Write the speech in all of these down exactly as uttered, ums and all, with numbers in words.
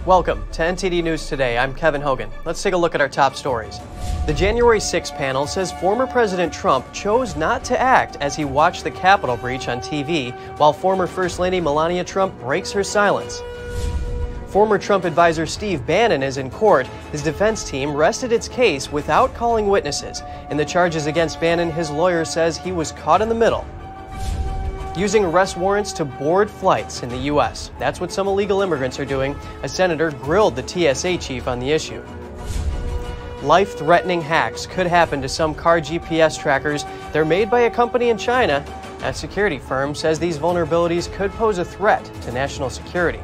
Welcome to N T D News Today. I'm Kevin Hogan. Let's take a look at our top stories. The January sixth panel says former President Trump chose not to act as he watched the Capitol breach on T V, while former First Lady Melania Trump breaks her silence. Former Trump advisor Steve Bannon is in court. His defense team rested its case without calling witnesses. In the charges against Bannon, his lawyer says he was caught in the middle. Using arrest warrants to board flights in the U S. That's what some illegal immigrants are doing. A senator grilled the T S A chief on the issue. Life-threatening hacks could happen to some car G P S trackers. They're made by a company in China. A security firm says these vulnerabilities could pose a threat to national security.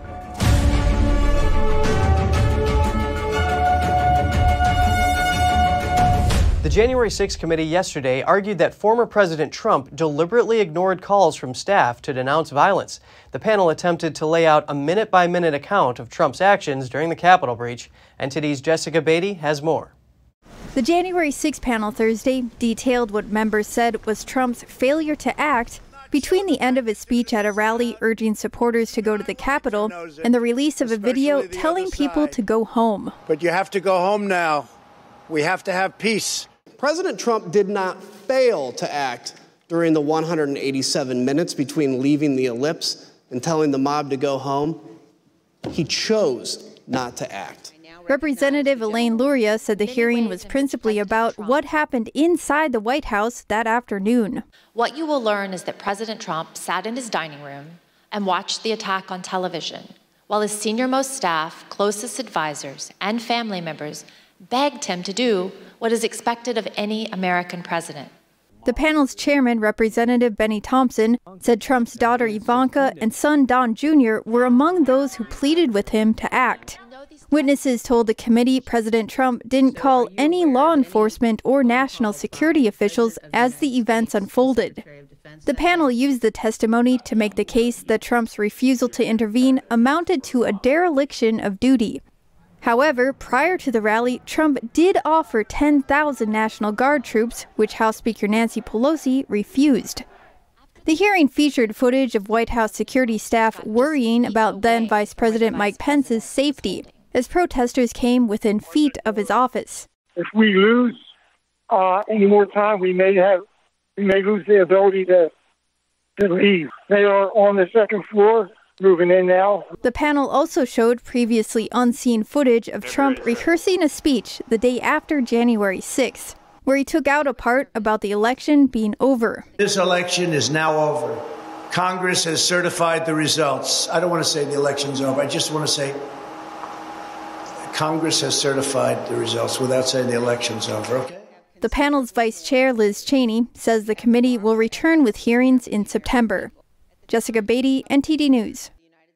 The January sixth committee yesterday argued that former President Trump deliberately ignored calls from staff to denounce violence. The panel attempted to lay out a minute-by-minute account of Trump's actions during the Capitol breach. N T D's Jessica Beatty has more. The January sixth panel Thursday detailed what members said was Trump's failure to act between the end of his speech at a rally urging supporters to go to the Capitol and the release of a video telling people to go home. But you have to go home now. We have to have peace. President Trump did not fail to act during the one hundred eighty-seven minutes between leaving the ellipse and telling the mob to go home. He chose not to act. Representative Elaine Luria said the hearing was principally about what happened inside the White House that afternoon. What you will learn is that President Trump sat in his dining room and watched the attack on television, while his senior-most staff, closest advisors, and family members begged him to do what is expected of any American president. The panel's chairman, Representative Benny Thompson, said Trump's daughter Ivanka and son Don Junior were among those who pleaded with him to act. Witnesses told the committee President Trump didn't call any law enforcement or national security officials as the events unfolded. The panel used the testimony to make the case that Trump's refusal to intervene amounted to a dereliction of duty. However, prior to the rally, Trump did offer ten thousand National Guard troops, which House Speaker Nancy Pelosi refused. The hearing featured footage of White House security staff worrying about then Vice President Mike Pence's safety, as protesters came within feet of his office. If we lose uh, any more time, we may have we may lose the ability to to leave. They are on the second floor. Moving in now. The panel also showed previously unseen footage of Trump rehearsing a speech the day after January sixth, where he took out a part about the election being over. This election is now over. Congress has certified the results. I don't want to say the election's over. I just want to say Congress has certified the results without saying the election's over, okay? The panel's vice chair, Liz Cheney, says the committee will return with hearings in September. Jessica Beatty, N T D News.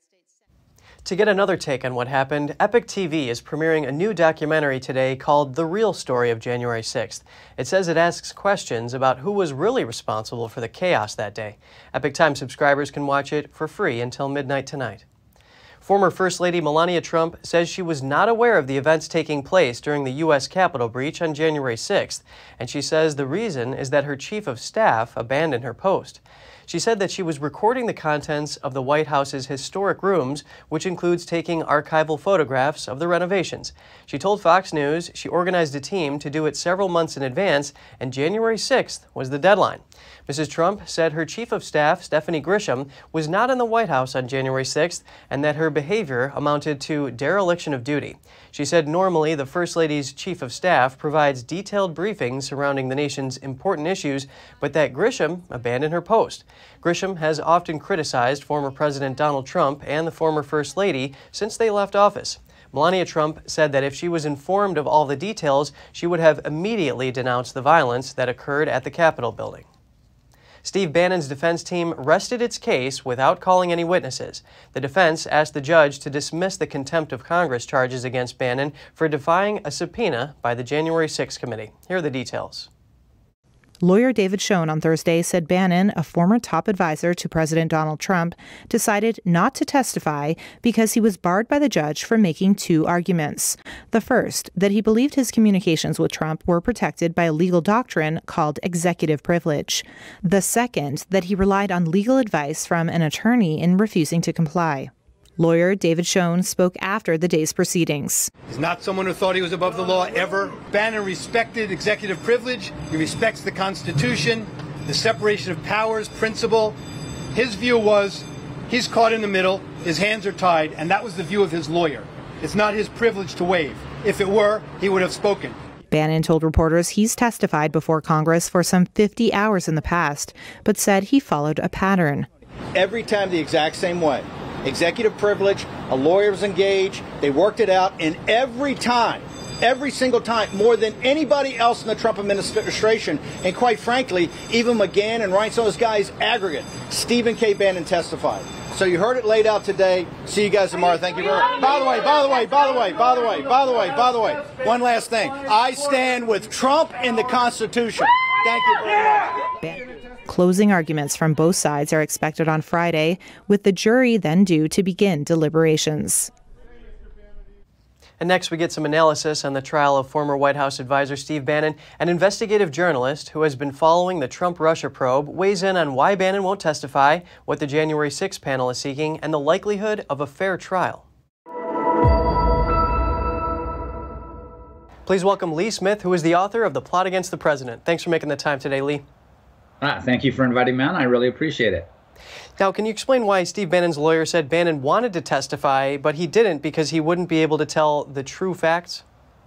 To get another take on what happened, Epic T V is premiering a new documentary today called The Real Story of January sixth. It says it asks questions about who was really responsible for the chaos that day. Epic Time subscribers can watch it for free until midnight tonight. Former First Lady Melania Trump says she was not aware of the events taking place during the U S Capitol breach on January sixth, and she says the reason is that her chief of staff abandoned her post. She said that she was recording the contents of the White House's historic rooms, which includes taking archival photographs of the renovations. She told Fox News she organized a team to do it several months in advance, and January sixth was the deadline. Missus Trump said her chief of staff, Stephanie Grisham, was not in the White House on January sixth and that her behavior amounted to dereliction of duty. She said normally the First Lady's chief of staff provides detailed briefings surrounding the nation's important issues, but that Grisham abandoned her post. Grisham has often criticized former President Donald Trump and the former First Lady since they left office. Melania Trump said that if she was informed of all the details, she would have immediately denounced the violence that occurred at the Capitol building. Steve Bannon's defense team rested its case without calling any witnesses. The defense asked the judge to dismiss the contempt of Congress charges against Bannon for defying a subpoena by the January sixth committee. Here are the details. Lawyer David Schoen on Thursday said Bannon, a former top advisor to President Donald Trump, decided not to testify because he was barred by the judge from making two arguments. The first, that he believed his communications with Trump were protected by a legal doctrine called executive privilege. The second, that he relied on legal advice from an attorney in refusing to comply. Lawyer David Schoen spoke after the day's proceedings. He's not someone who thought he was above the law ever. Bannon respected executive privilege. He respects the Constitution, the separation of powers principle. His view was he's caught in the middle, his hands are tied, and that was the view of his lawyer. It's not his privilege to waive. If it were, he would have spoken. Bannon told reporters he's testified before Congress for some fifty hours in the past, but said he followed a pattern. Every time the exact same way. Executive privilege, a lawyer was engaged, they worked it out, and every time, every single time, more than anybody else in the Trump administration, and quite frankly, even McGahn and Reince, those guys aggregate, Stephen K. Bannon testified. So you heard it laid out today. See you guys tomorrow. Thank you very much. By the way, by the way, by the way, by the way, by the way, by the way, one last thing. I stand with Trump and the Constitution. Thank you very much. Closing arguments from both sides are expected on Friday, with the jury then due to begin deliberations. And next, we get some analysis on the trial of former White House advisor Steve Bannon. An investigative journalist who has been following the Trump-Russia probe weighs in on why Bannon won't testify, what the January sixth panel is seeking, and the likelihood of a fair trial. Please welcome Lee Smith, who is the author of The Plot Against the President. Thanks for making the time today, Lee. Ah, thank you for inviting me on. I really appreciate it. Now, can you explain why Steve Bannon's lawyer said Bannon wanted to testify, but he didn't because he wouldn't be able to tell the true facts?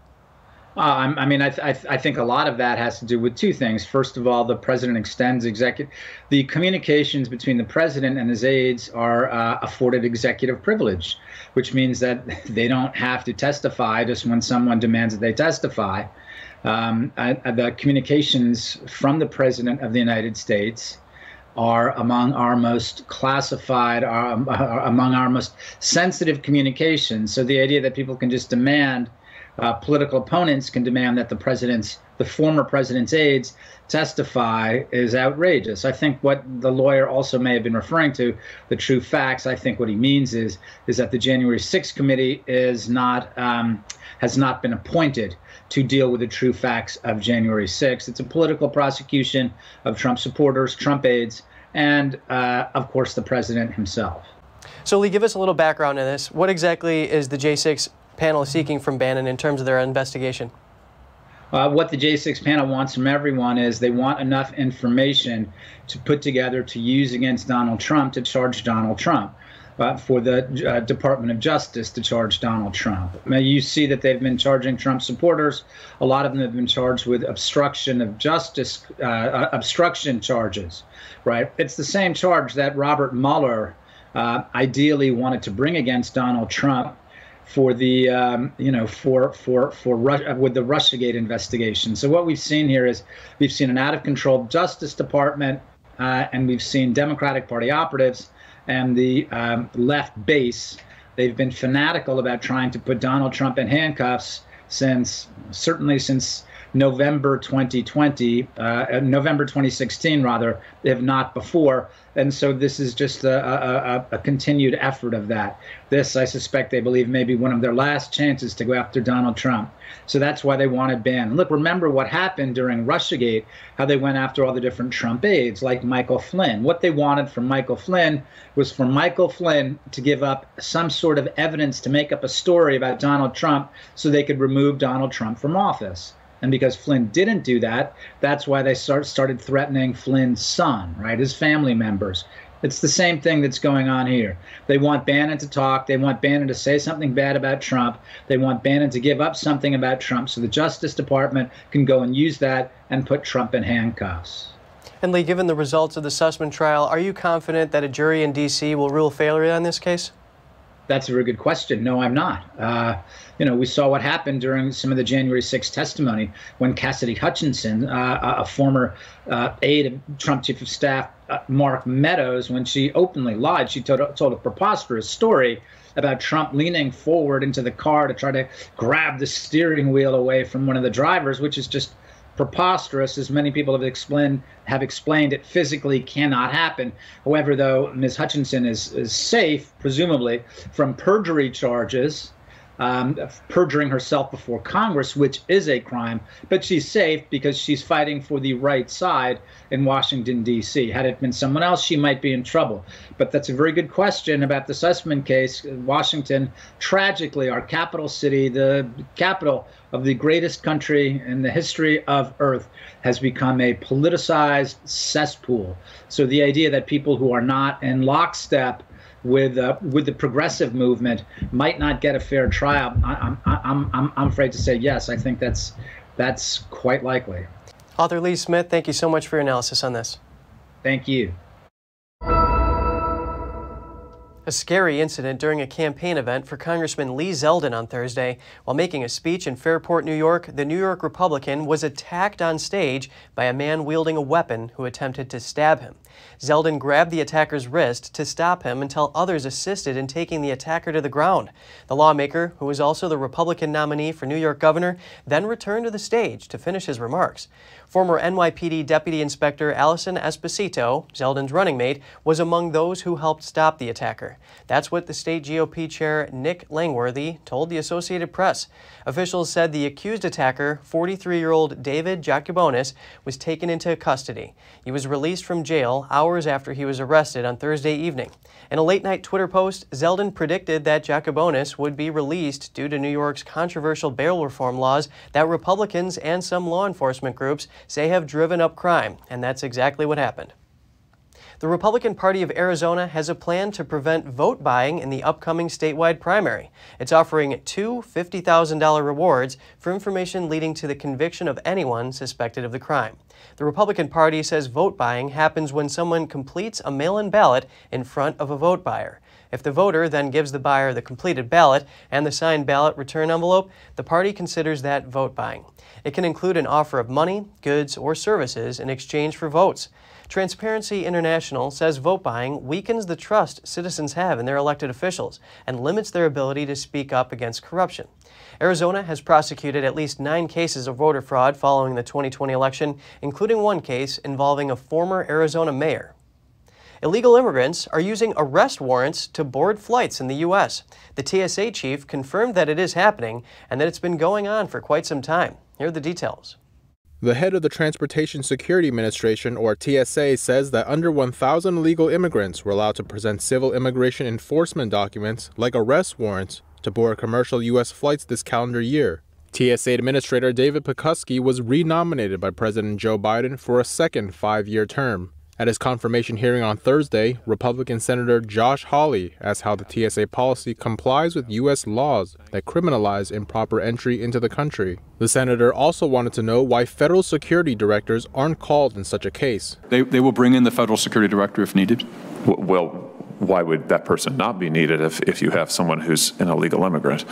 Uh, I mean, I, th I think a lot of that has to do with two things. First of all, the president extends executive. The communications between the president and his aides are uh, afforded executive privilege, which means that they don't have to testify just when someone demands that they testify. Um, uh, the communications from the President of the United States are among our most classified, are, are among our most sensitive communications. So the idea that people can just demand, uh, political opponents can demand that the president's, the former president's aides testify is outrageous. I think what the lawyer also may have been referring to, the true facts, I think what he means is, is that the January sixth committee is not, um, has not been appointed to deal with the true facts of January sixth. It's a political prosecution of Trump supporters, Trump aides, and, uh, of course, the president himself. So, Lee, give us a little background on this. What exactly is the J six panel seeking from Bannon in terms of their investigation? Uh, what the J six panel wants from everyone is they want enough information to put together to use against Donald Trump to charge Donald Trump. Uh, for the uh, Department of Justice to charge Donald Trump. Now, you see that they've been charging Trump supporters. A lot of them have been charged with obstruction of justice, uh, obstruction charges, right? It's the same charge that Robert Mueller uh, ideally wanted to bring against Donald Trump for the, um, you know, for for for Ru- with the Russiagate investigation. So what we've seen here is we've seen an out-of-control Justice Department, uh, and we've seen Democratic Party operatives and the um, left base. They've been fanatical about trying to put Donald Trump in handcuffs since, certainly since November twenty twenty, uh, November twenty sixteen, rather, if not before. And so this is just a, a, a continued effort of that. This, I suspect, they believe may be one of their last chances to go after Donald Trump. So that's why they want to ban. Look, remember what happened during Russiagate, how they went after all the different Trump aides, like Michael Flynn. What they wanted from Michael Flynn was for Michael Flynn to give up some sort of evidence to make up a story about Donald Trump so they could remove Donald Trump from office. And because Flynn didn't do that, that's why they start, started threatening Flynn's son, right, his family members. It's the same thing that's going on here. They want Bannon to talk. They want Bannon to say something bad about Trump. They want Bannon to give up something about Trump so the Justice Department can go and use that and put Trump in handcuffs. And Lee, given the results of the Sussmann trial, are you confident that a jury in D C will rule failure on this case? That's a very good question. No, I'm not. Uh, you know, we saw what happened during some of the January sixth testimony when Cassidy Hutchinson, uh, a former uh, aide of Trump Chief of Staff uh, Mark Meadows, when she openly lied, she told, told a preposterous story about Trump leaning forward into the car to try to grab the steering wheel away from one of the drivers, which is just preposterous, as many people have explained, have explained it physically cannot happen. However, though, Miz Hutchinson is, is safe, presumably, from perjury charges, um, perjuring herself before Congress, which is a crime, but she's safe because she's fighting for the right side in Washington, D C. Had it been someone else, she might be in trouble. But that's a very good question about the Sussmann case. Washington, tragically, our capital city, the capital of the greatest country in the history of Earth, has become a politicized cesspool. So the idea that people who are not in lockstep with uh, with the progressive movement might not get a fair trial, I, I'm, I'm, I'm, I'm afraid to say yes. I think that's, that's quite likely. Author Lee Smith, thank you so much for your analysis on this. Thank you. A scary incident during a campaign event for Congressman Lee Zeldin on Thursday. While making a speech in Fairport, New York, the New York Republican was attacked on stage by a man wielding a weapon who attempted to stab him. Zeldin grabbed the attacker's wrist to stop him until others assisted in taking the attacker to the ground. The lawmaker, who was also the Republican nominee for New York governor, then returned to the stage to finish his remarks. Former N Y P D Deputy Inspector Allison Esposito, Zeldin's running mate, was among those who helped stop the attacker. That's what the state G O P chair Nick Langworthy told the Associated Press. Officials said the accused attacker, forty-three-year-old David Jakubonis, was taken into custody. He was released from jail hours after he was arrested on Thursday evening. In a late-night Twitter post, Zeldin predicted that Jakubonis would be released due to New York's controversial bail reform laws that Republicans and some law enforcement groups say have driven up crime, and that's exactly what happened. The Republican Party of Arizona has a plan to prevent vote buying in the upcoming statewide primary. It's offering two fifty thousand dollar rewards for information leading to the conviction of anyone suspected of the crime. The Republican Party says vote buying happens when someone completes a mail-in ballot in front of a vote buyer. If the voter then gives the buyer the completed ballot and the signed ballot return envelope, the party considers that vote buying. It can include an offer of money, goods, or services in exchange for votes. Transparency International says vote buying weakens the trust citizens have in their elected officials and limits their ability to speak up against corruption. Arizona has prosecuted at least nine cases of voter fraud following the twenty twenty election, including one case involving a former Arizona mayor. Illegal immigrants are using arrest warrants to board flights in the U S The T S A chief confirmed that it is happening and that it's been going on for quite some time. Here are the details. The head of the Transportation Security Administration, or T S A, says that under one thousand illegal immigrants were allowed to present civil immigration enforcement documents, like arrest warrants, to board commercial U S flights this calendar year. T S A Administrator David Pekusky was renominated by President Joe Biden for a second five-year term. At his confirmation hearing on Thursday, Republican Senator Josh Hawley asked how the T S A policy complies with U S laws that criminalize improper entry into the country. The senator also wanted to know why federal security directors aren't called in such a case. They, they will bring in the federal security director if needed. Well, why would that person not be needed if, if you have someone who's an illegal immigrant?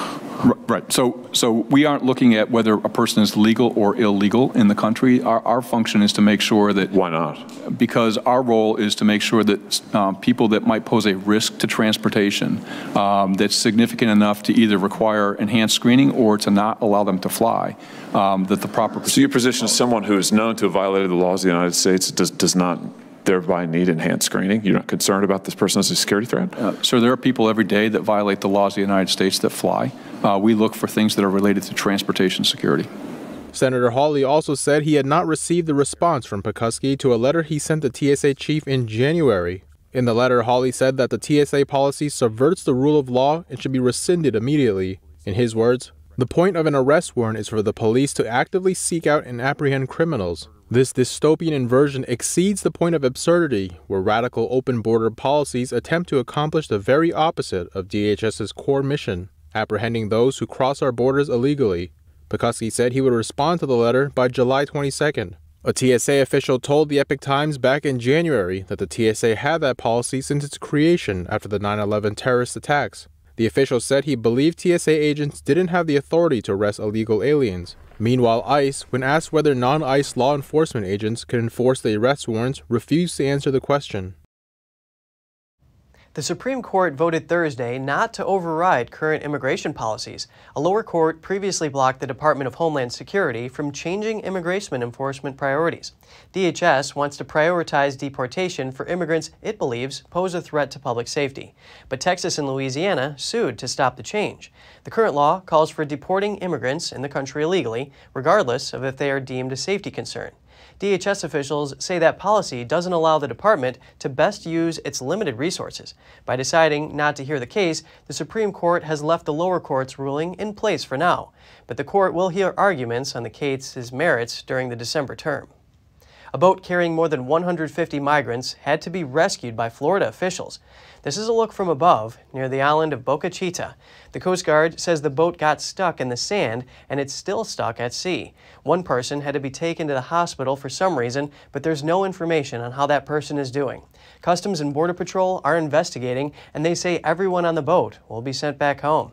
Right. So, so we aren't looking at whether a person is legal or illegal in the country. Our, our function is to make sure that. Why not? Because our role is to make sure that um, people that might pose a risk to transportation um, that's significant enough to either require enhanced screening or to not allow them to fly, um, that the proper. So your position is someone who is known to have violated the laws of the United States does, does not thereby need enhanced screening? You're not concerned about this person as a security threat? Uh, so there are people every day that violate the laws of the United States that fly. Uh, we look for things that are related to transportation security. Senator Hawley also said he had not received a response from Pekusky to a letter he sent the T S A chief in January. In the letter, Hawley said that the T S A policy subverts the rule of law and should be rescinded immediately. In his words, the point of an arrest warrant is for the police to actively seek out and apprehend criminals. This dystopian inversion exceeds the point of absurdity, where radical open border policies attempt to accomplish the very opposite of D H S's core mission, apprehending those who cross our borders illegally. Pekusky said he would respond to the letter by July twenty-second. A T S A official told the Epoch Times back in January that the T S A had that policy since its creation after the nine eleven terrorist attacks. The official said he believed T S A agents didn't have the authority to arrest illegal aliens. Meanwhile, ICE, when asked whether non-ICE law enforcement agents could enforce the arrest warrants, refused to answer the question. The Supreme Court voted Thursday not to override current immigration policies. A lower court previously blocked the Department of Homeland Security from changing immigration enforcement priorities. D H S wants to prioritize deportation for immigrants it believes pose a threat to public safety. But Texas and Louisiana sued to stop the change. The current law calls for deporting immigrants in the country illegally, regardless of if they are deemed a safety concern. D H S officials say that policy doesn't allow the department to best use its limited resources. By deciding not to hear the case, the Supreme Court has left the lower court's ruling in place for now. But the court will hear arguments on the case's merits during the December term. A boat carrying more than one hundred fifty migrants had to be rescued by Florida officials. This is a look from above near the island of Boca Chica. The Coast Guard says the boat got stuck in the sand and it's still stuck at sea. One person had to be taken to the hospital for some reason, but there's no information on how that person is doing. Customs and Border Patrol are investigating, and they say everyone on the boat will be sent back home.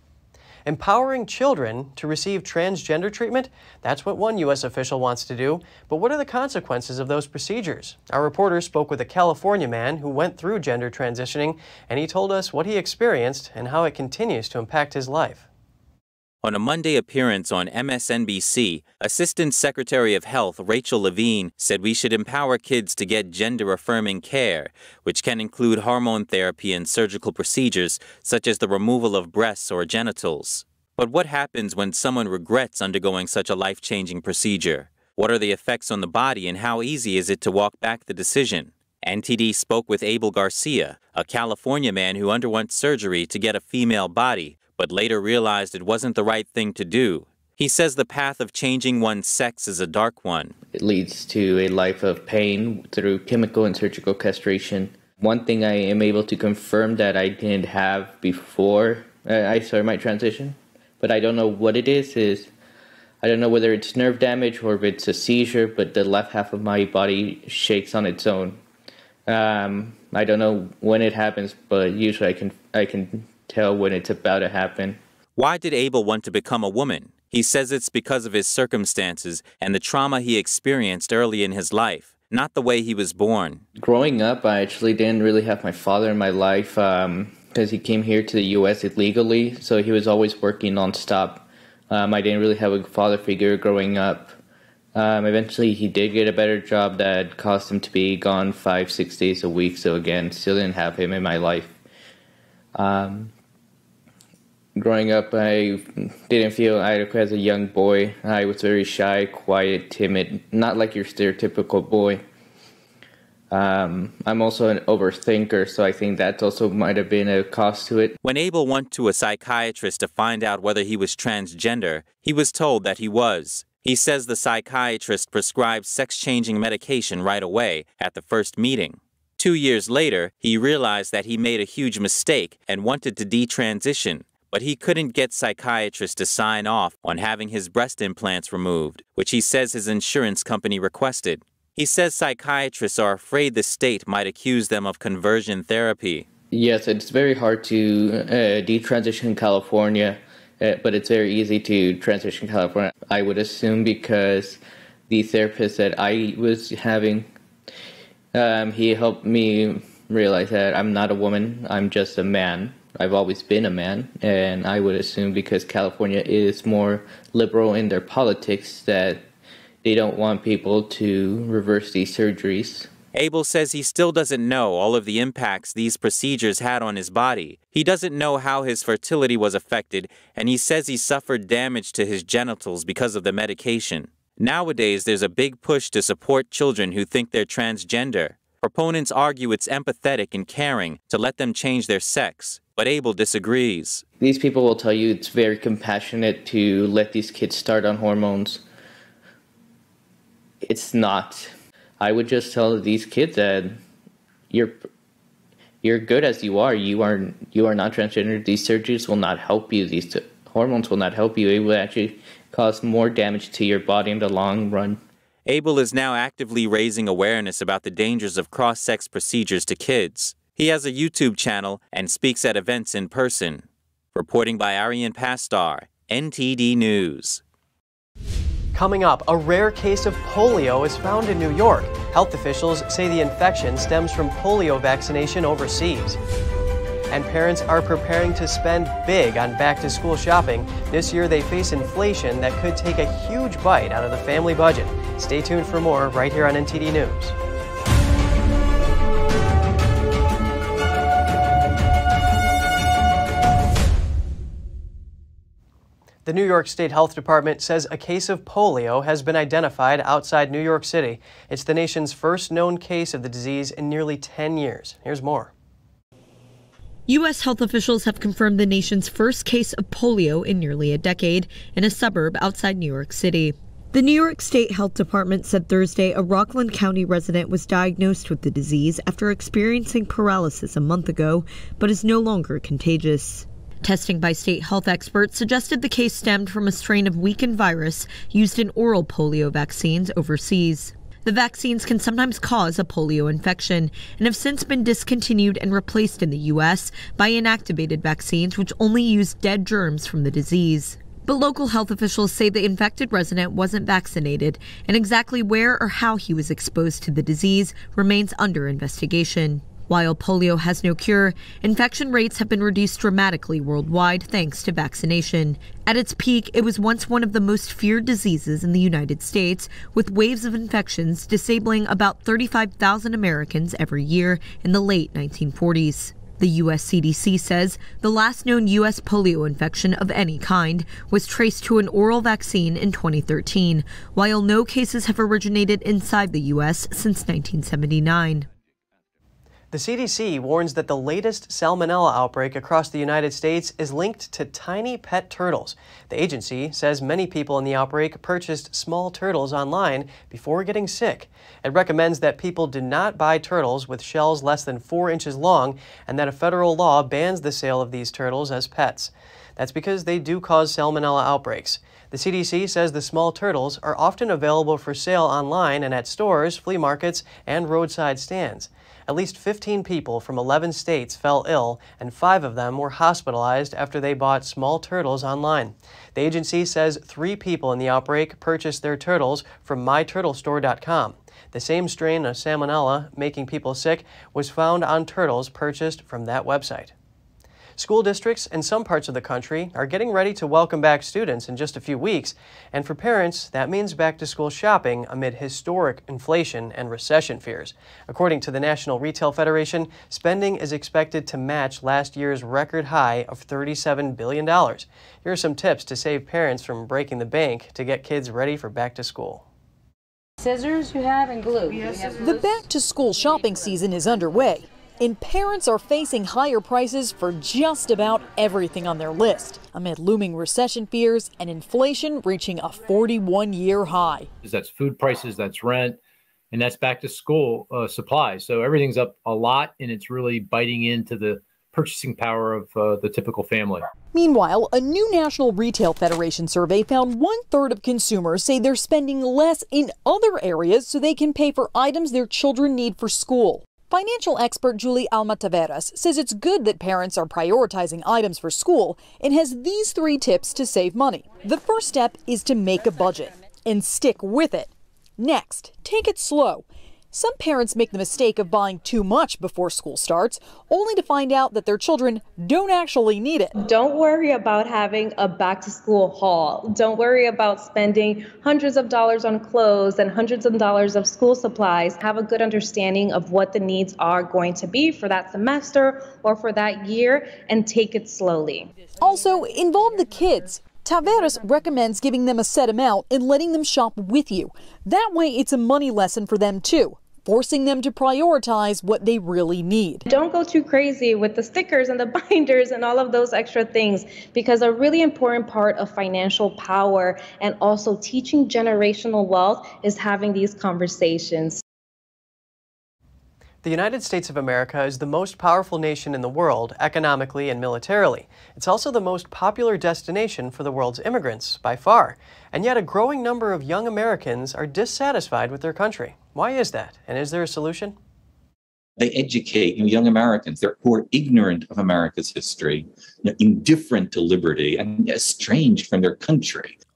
Empowering children to receive transgender treatment? That's what one U S official wants to do. But what are the consequences of those procedures? Our reporter spoke with a California man who went through gender transitioning, and he told us what he experienced and how it continues to impact his life. On a Monday appearance on M S N B C, Assistant Secretary of Health Rachel Levine said we should empower kids to get gender-affirming care, which can include hormone therapy and surgical procedures, such as the removal of breasts or genitals. But what happens when someone regrets undergoing such a life-changing procedure? What are the effects on the body, and how easy is it to walk back the decision? N T D spoke with Abel Garcia, a California man who underwent surgery to get a female body, but later realized it wasn't the right thing to do. He says the path of changing one's sex is a dark one. It leads to a life of pain through chemical and surgical castration. One thing I am able to confirm that I didn't have before uh, I started my transition, but I don't know what it is, is I don't know whether it's nerve damage or if it's a seizure, but the left half of my body shakes on its own. Um, I don't know when it happens, but usually I can I can tell when it's about to happen. Why did Abel want to become a woman? He says it's because of his circumstances and the trauma he experienced early in his life, not the way he was born. Growing up, I actually didn't really have my father in my life um, because he came here to the U S illegally, so he was always working nonstop. Um, I didn't really have a father figure growing up. Um, eventually, he did get a better job that caused him to be gone five, six days a week, so again, still didn't have him in my life. Um, growing up, I didn't feel adequate as a young boy. I was very shy, quiet, timid, not like your stereotypical boy. Um, I'm also an overthinker, so I think that also might have been a cost to it. When Abel went to a psychiatrist to find out whether he was transgender, he was told that he was. He says the psychiatrist prescribed sex-changing medication right away at the first meeting. Two years later, he realized that he made a huge mistake and wanted to detransition, but he couldn't get psychiatrists to sign off on having his breast implants removed, which he says his insurance company requested. He says psychiatrists are afraid the state might accuse them of conversion therapy. Yes, it's very hard to uh, detransition in California, uh, but it's very easy to transition in California, I would assume, because the therapist that I was having, Um, he helped me realize that I'm not a woman, I'm just a man. I've always been a man, and I would assume because California is more liberal in their politics that they don't want people to reverse these surgeries. Abel says he still doesn't know all of the impacts these procedures had on his body. He doesn't know how his fertility was affected, and he says he suffered damage to his genitals because of the medication. Nowadays, there's a big push to support children who think they're transgender. Proponents argue it's empathetic and caring to let them change their sex, but Abel disagrees. These people will tell you it's very compassionate to let these kids start on hormones. It's not. I would just tell these kids that you're you're good as you are. You are you are not transgender. These surgeries will not help you. These hormones will not help you. It will actually cause more damage to your body in the long run. Abel is now actively raising awareness about the dangers of cross-sex procedures to kids. He has a YouTube channel and speaks at events in person. Reporting by Arian Pastar, N T D News. Coming up, a rare case of polio is found in New York. Health officials say the infection stems from polio vaccination overseas. And parents are preparing to spend big on back-to-school shopping. This year they face inflation that could take a huge bite out of the family budget. Stay tuned for more right here on N T D News. The New York State Health Department says a case of polio has been identified outside New York City. It's the nation's first known case of the disease in nearly ten years. Here's more. U S health officials have confirmed the nation's first case of polio in nearly a decade in a suburb outside New York City. The New York State Health Department said Thursday a Rockland County resident was diagnosed with the disease after experiencing paralysis a month ago, but is no longer contagious. Testing by state health experts suggested the case stemmed from a strain of weakened virus used in oral polio vaccines overseas. The vaccines can sometimes cause a polio infection and have since been discontinued and replaced in the U S by inactivated vaccines which only use dead germs from the disease. But local health officials say the infected resident wasn't vaccinated, and exactly where or how he was exposed to the disease remains under investigation. While polio has no cure, infection rates have been reduced dramatically worldwide thanks to vaccination. At its peak, it was once one of the most feared diseases in the United States, with waves of infections disabling about thirty-five thousand Americans every year in the late nineteen forties. The U S C D C says the last known U S polio infection of any kind was traced to an oral vaccine in twenty thirteen, while no cases have originated inside the U S since nineteen seventy-nine. The C D C warns that the latest salmonella outbreak across the United States is linked to tiny pet turtles. The agency says many people in the outbreak purchased small turtles online before getting sick. It recommends that people do not buy turtles with shells less than four inches long and that a federal law bans the sale of these turtles as pets. That's because they do cause salmonella outbreaks. The C D C says the small turtles are often available for sale online and at stores, flea markets, and roadside stands. At least fifteen people from eleven states fell ill, and five of them were hospitalized after they bought small turtles online. The agency says three people in the outbreak purchased their turtles from my turtle store dot com. The same strain of salmonella making people sick was found on turtles purchased from that website. School districts in some parts of the country are getting ready to welcome back students in just a few weeks, and for parents, that means back-to-school shopping amid historic inflation and recession fears. According to the National Retail Federation, spending is expected to match last year's record high of thirty-seven billion dollars. Here are some tips to save parents from breaking the bank to get kids ready for back-to-school. Scissors you have and glue. The back-to-school shopping season is underway, and parents are facing higher prices for just about everything on their list, amid looming recession fears and inflation reaching a forty-one year high. That's food prices, that's rent, and that's back to school uh, supplies. So everything's up a lot, and it's really biting into the purchasing power of uh, the typical family. Meanwhile, a new National Retail Federation survey found one third of consumers say they're spending less in other areas so they can pay for items their children need for school. Financial expert Julie Alma-Taveras says it's good that parents are prioritizing items for school and has these three tips to save money. The first step is to make a budget and stick with it. Next, take it slow. Some parents make the mistake of buying too much before school starts, only to find out that their children don't actually need it. Don't worry about having a back-to-school haul. Don't worry about spending hundreds of dollars on clothes and hundreds of dollars of school supplies. Have a good understanding of what the needs are going to be for that semester or for that year, and take it slowly. Also, involve the kids. Taveras recommends giving them a set amount and letting them shop with you. That way, it's a money lesson for them too, forcing them to prioritize what they really need. Don't go too crazy with the stickers and the binders and all of those extra things, because a really important part of financial power and also teaching generational wealth is having these conversations. The United States of America is the most powerful nation in the world, economically and militarily. It's also the most popular destination for the world's immigrants, by far. And yet a growing number of young Americans are dissatisfied with their country. Why is that? And is there a solution? They educate you know, young Americans they're, who are ignorant of America's history, you know, indifferent to liberty, and estranged from their country.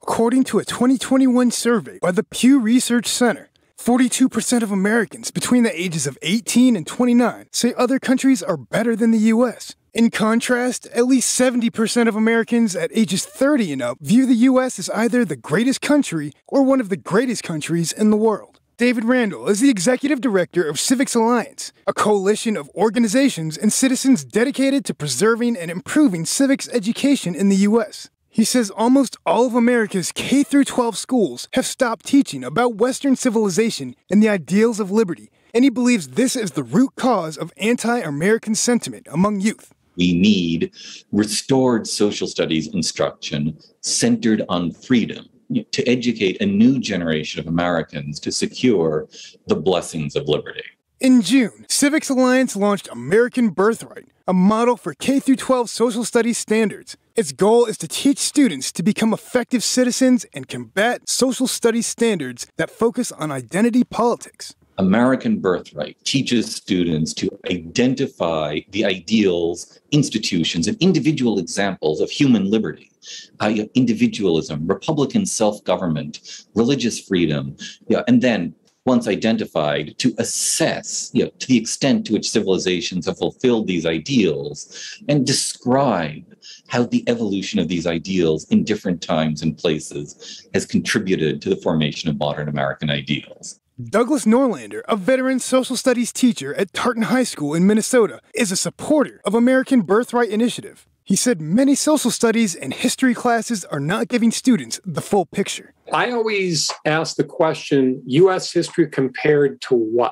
According to a twenty twenty-one survey by the Pew Research Center, forty-two percent of Americans between the ages of eighteen and twenty-nine say other countries are better than the U S. In contrast, at least seventy percent of Americans at ages thirty and up view the U S as either the greatest country or one of the greatest countries in the world. David Randall is the executive director of Civics Alliance, a coalition of organizations and citizens dedicated to preserving and improving civics education in the U S. He says almost all of America's K through twelve schools have stopped teaching about Western civilization and the ideals of liberty, and he believes this is the root cause of anti-American sentiment among youth. We need restored social studies instruction centered on freedom to educate a new generation of Americans to secure the blessings of liberty. In June, Civics Alliance launched American Birthright, a model for K through twelve social studies standards. Its goal is to teach students to become effective citizens and combat social studies standards that focus on identity politics. American Birthright teaches students to identify the ideals, institutions, and individual examples of human liberty, uh, you know, individualism, Republican self-government, religious freedom, you know, and then once identified, to assess, you know, to the extent to which civilizations have fulfilled these ideals and describe how the evolution of these ideals in different times and places has contributed to the formation of modern American ideals. Douglas Norlander, a veteran social studies teacher at Tartan High School in Minnesota, is a supporter of American Birthright Initiative. He said many social studies and history classes are not giving students the full picture. I always ask the question, U S history compared to what?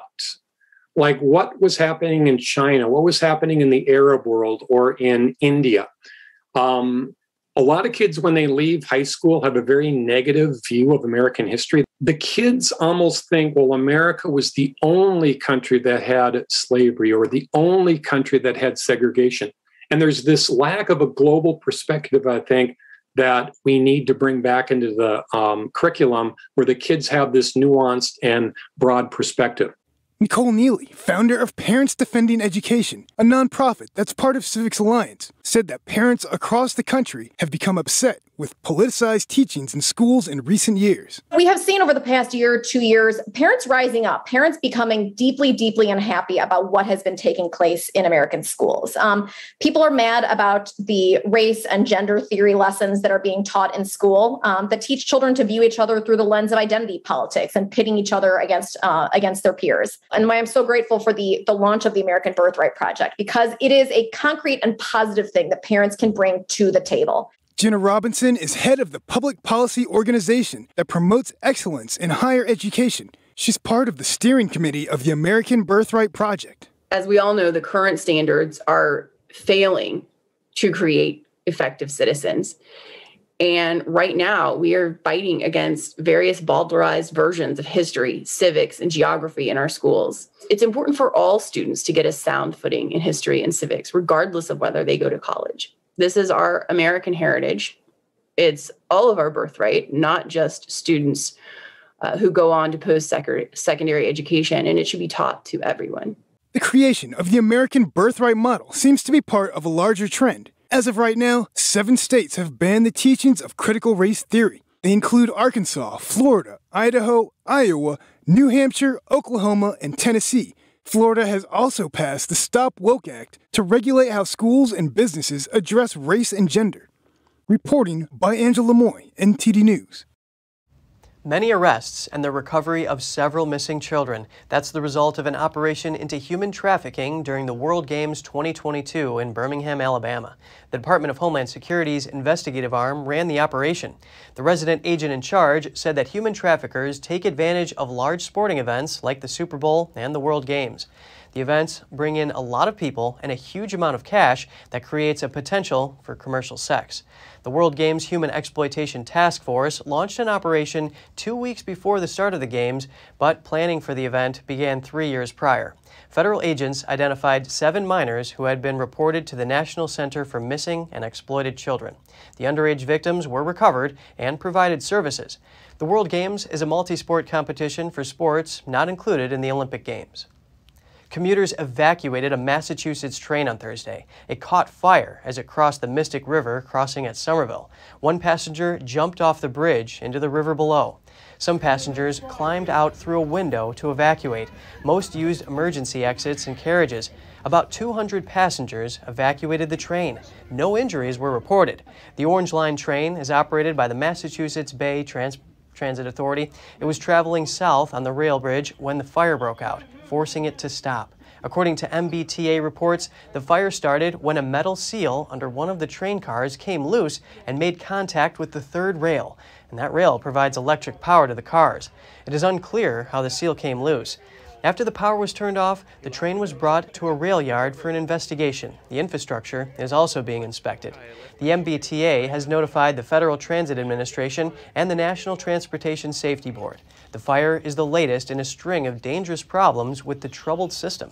Like what was happening in China? What was happening in the Arab world or in India? Um, a lot of kids, when they leave high school, have a very negative view of American history. The kids almost think, well, America was the only country that had slavery or the only country that had segregation. And there's this lack of a global perspective, I think, that we need to bring back into the um, curriculum where the kids have this nuanced and broad perspective. Nicole Neely, founder of Parents Defending Education, a nonprofit that's part of Civics Alliance, said that parents across the country have become upset with politicized teachings in schools in recent years. We have seen over the past year, two years, parents rising up, parents becoming deeply, deeply unhappy about what has been taking place in American schools. Um, people are mad about the race and gender theory lessons that are being taught in school um, that teach children to view each other through the lens of identity politics and pitting each other against uh, against their peers. And why I'm so grateful for the, the launch of the American Birthright Project, because it is a concrete and positive thing that parents can bring to the table. Jenna Robinson is head of the public policy organization that promotes excellence in higher education. She's part of the steering committee of the American Birthright Project. As we all know, the current standards are failing to create effective citizens. And right now, we are fighting against various bowdlerized versions of history, civics, and geography in our schools. It's important for all students to get a sound footing in history and civics, regardless of whether they go to college. This is our American heritage. It's all of our birthright, not just students uh, who go on to post-secondary education, and it should be taught to everyone. The creation of the American Birthright model seems to be part of a larger trend. As of right now, seven states have banned the teachings of critical race theory. They include Arkansas, Florida, Idaho, Iowa, New Hampshire, Oklahoma, and Tennessee. Florida has also passed the Stop Woke Act to regulate how schools and businesses address race and gender. Reporting by Angela Moy, N T D News. Many arrests and the recovery of several missing children. That's the result of an operation into human trafficking during the World Games twenty twenty-two in Birmingham, Alabama. The Department of Homeland Security's investigative arm ran the operation. The resident agent in charge said that human traffickers take advantage of large sporting events like the Super Bowl and the World Games. The events bring in a lot of people and a huge amount of cash that creates a potential for commercial sex. The World Games Human Exploitation Task Force launched an operation two weeks before the start of the Games, but planning for the event began three years prior. Federal agents identified seven minors who had been reported to the National Center for Missing and Exploited Children. The underage victims were recovered and provided services. The World Games is a multi-sport competition for sports not included in the Olympic Games. Commuters evacuated a Massachusetts train on Thursday. It caught fire as it crossed the Mystic River, crossing at Somerville. One passenger jumped off the bridge into the river below. Some passengers climbed out through a window to evacuate. Most used emergency exits and carriages. About two hundred passengers evacuated the train. No injuries were reported. The Orange Line train is operated by the Massachusetts Bay Trans- Transit Authority. It was traveling south on the rail bridge when the fire broke out, forcing it to stop. According to M B T A reports, the fire started when a metal seal under one of the train cars came loose and made contact with the third rail, and that rail provides electric power to the cars. It is unclear how the seal came loose. After the power was turned off, the train was brought to a rail yard for an investigation. The infrastructure is also being inspected. The M B T A has notified the Federal Transit Administration and the National Transportation Safety Board. The fire is the latest in a string of dangerous problems with the troubled system.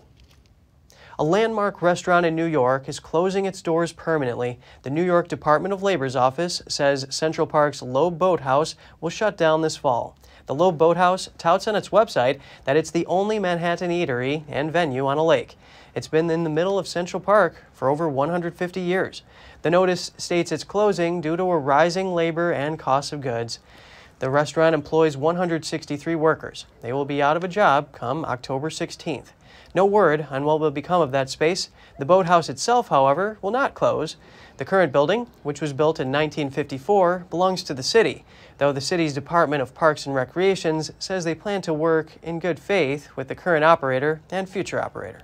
A landmark restaurant in New York is closing its doors permanently. The New York Department of Labor's office says Central Park's Loeb Boathouse will shut down this fall. The Loeb Boathouse touts on its website that it's the only Manhattan eatery and venue on a lake. It's been in the middle of Central Park for over one hundred fifty years. The notice states it's closing due to a rising labor and cost of goods. The restaurant employs one hundred sixty-three workers. They will be out of a job come October sixteenth. No word on what will become of that space. The boathouse itself, however, will not close. The current building, which was built in nineteen fifty-four, belongs to the city, though the city's Department of Parks and Recreations says they plan to work in good faith with the current operator and future operator.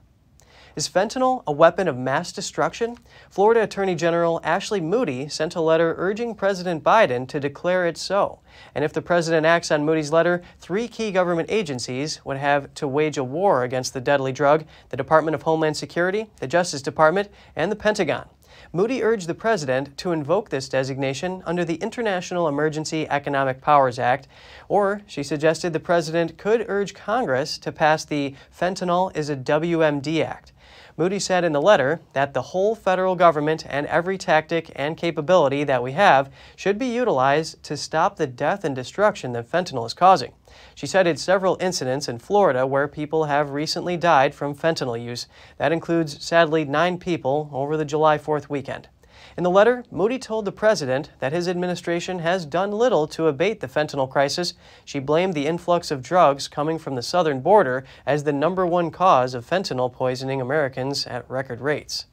Is fentanyl a weapon of mass destruction? Florida Attorney General Ashley Moody sent a letter urging President Biden to declare it so. And if the president acts on Moody's letter, three key government agencies would have to wage a war against the deadly drug: the Department of Homeland Security, the Justice Department, and the Pentagon. Moody urged the president to invoke this designation under the International Emergency Economic Powers Act, or she suggested the president could urge Congress to pass the Fentanyl is a W M D Act. Moody said in the letter that the whole federal government and every tactic and capability that we have should be utilized to stop the death and destruction that fentanyl is causing. She cited several incidents in Florida where people have recently died from fentanyl use. That includes, sadly, nine people over the July fourth weekend. In the letter, Moody told the president that his administration has done little to abate the fentanyl crisis. She blamed the influx of drugs coming from the southern border as the number one cause of fentanyl poisoning Americans at record rates.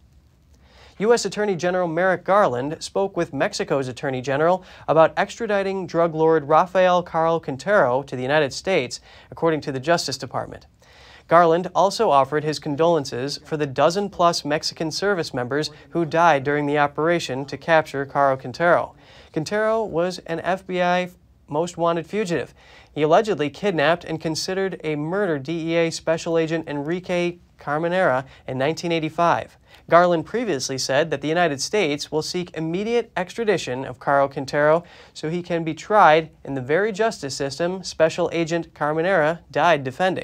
U S Attorney General Merrick Garland spoke with Mexico's Attorney General about extraditing drug lord Rafael Caro Quintero to the United States, according to the Justice Department. Garland also offered his condolences for the dozen-plus Mexican service members who died during the operation to capture Caro Quintero. Quintero was an F B I most wanted fugitive. He allegedly kidnapped and considered a murder D E A Special Agent Enrique Carmenera in nineteen eighty-five. Garland previously said that the United States will seek immediate extradition of Caro Quintero so he can be tried in the very justice system Special Agent Carmenera died defending.